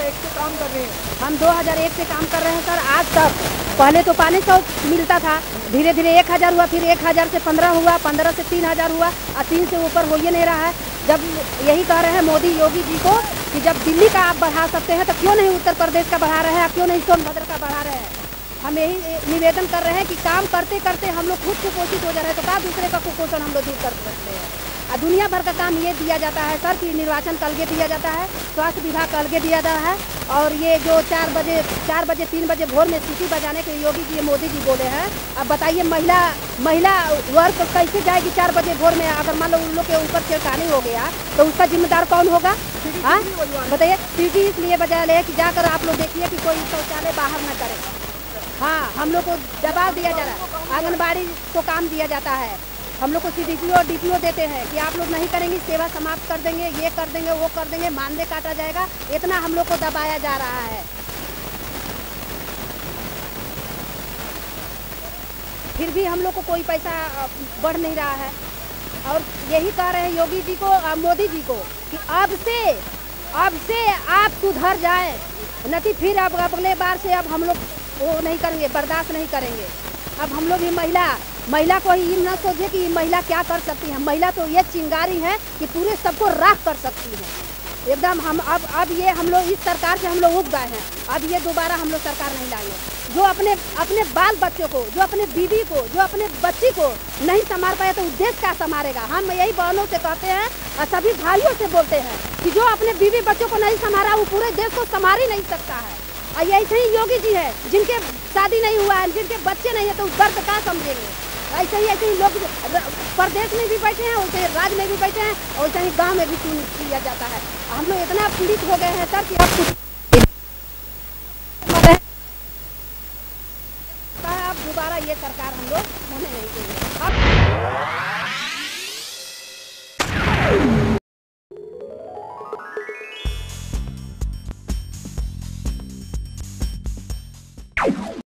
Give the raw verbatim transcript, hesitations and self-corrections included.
एक से काम कर रहे हैं। हम दो हज़ार एक से काम कर रहे हैं सर, आज तक। पहले तो पाँच सौ मिलता था, धीरे धीरे एक हज़ार हुआ, फिर एक हज़ार से पंद्रह हुआ, पंद्रह से तीन हज़ार हुआ, और तीन से ऊपर हो ही नहीं रहा है। जब यही कह रहे हैं मोदी योगी जी को कि जब दिल्ली का आप बढ़ा सकते हैं तो क्यों नहीं उत्तर प्रदेश का बढ़ा रहे हैं, क्यों नहीं सोनभद्र का बढ़ा रहे हैं। हम यही निवेदन कर रहे हैं कि काम करते करते हम लोग खुद कुपोषित हो जा रहे हैं, तो क्या दूसरे का कुपोषण हम लोग दूर कर सकते हैं। और दुनिया भर का काम ये दिया जाता है सर कि निर्वाचन का अलगे दिया जाता है, स्वास्थ्य विभाग का अलगे दिया जाता है, और ये जो चार बजे चार बजे तीन बजे भोर में सीटी बजाने के योगी जी मोदी जी बोले हैं। अब बताइए महिला महिला वर्ग कैसे जाएगी चार बजे भोर में, अगर मान लो उन लोग के ऊपर छेड़खानी हो गया तो उसका जिम्मेदार कौन होगा। हाँ बताइए, सीटी इसलिए बजा ले कि जाकर आप लोग देखिए कि कोई शौचालय बाहर न करे। हाँ, हम लोग को दबाव दिया जा रहा है, आंगनबाड़ी को काम दिया जाता है, हम लोग को C D P O D P O देते हैं कि आप लोग नहीं करेंगे सेवा समाप्त कर देंगे, ये कर देंगे वो कर देंगे, मानदेय काटा जाएगा, इतना हम लोग को दबाया जा रहा है। फिर भी हम लोग को कोई पैसा बढ़ नहीं रहा है। और यही कह रहे हैं योगी जी को, मोदी जी को कि अब से अब से आप सुधर जाए, नहीं फिर अब अगले बार से अब हम लोग वो नहीं करेंगे, बर्दाश्त नहीं करेंगे। अब हम लोग भी महिला महिला को ही न सोचे कि महिला क्या कर सकती है। महिला तो ये चिंगारी है कि पूरे सबको राख कर सकती है एकदम। हम अब अब ये हम लोग इस सरकार से हम लोग उग गए हैं, अब ये दोबारा हम लोग सरकार नहीं लाएंगे। जो अपने अपने बाल बच्चों को, जो अपने बीवी को, जो अपने बच्ची को नहीं संभाल पाए तो देश क्या संभालेगा। हम यही बहनों से कहते हैं और सभी भाइयों से बोलते हैं कि जो अपने बीवी बच्चों को नहीं संभाला वो पूरे देश को संभाल ही नहीं सकता है। और ऐसे ही योगी जी है जिनके शादी नहीं हुआ है, जिनके बच्चे नहीं है, तो दर्द क्या समझेंगे। ऐसे ही ऐसे ही लोग प्रदेश में भी बैठे हैं, वैसे राज्य में भी बैठे हैं, और वैसे ही गांव में भी किया जाता है। हम लोग इतना पीड़ित हो गए हैं सर कि अब अब दोबारा ये सरकार हम लोग होने नहीं देंगे। अब